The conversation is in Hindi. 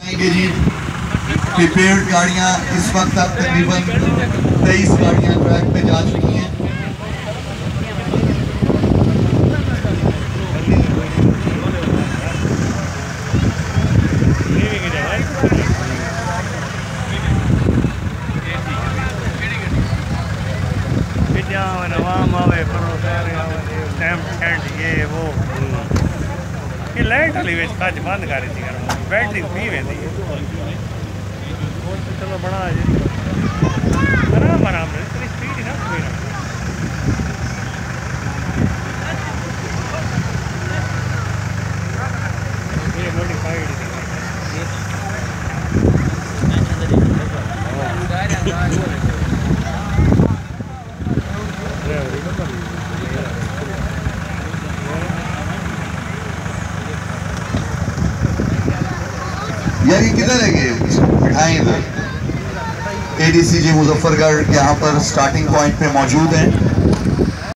जी प्रीपेड गाड़ियां इस वक्त तक तकरीबन 23 गाड़ियां ट्रैक पे जा चुकी हैं। लाइट वाली बंद कर रही थी बैटरी पी वे चलो बड़ा आराम आराम इतनी स्पीड ना यार ये किधर है ये मिठाई इधर ADCG मुजफ्फरगढ़ यहाँ पर स्टार्टिंग पॉइंट पे मौजूद हैं।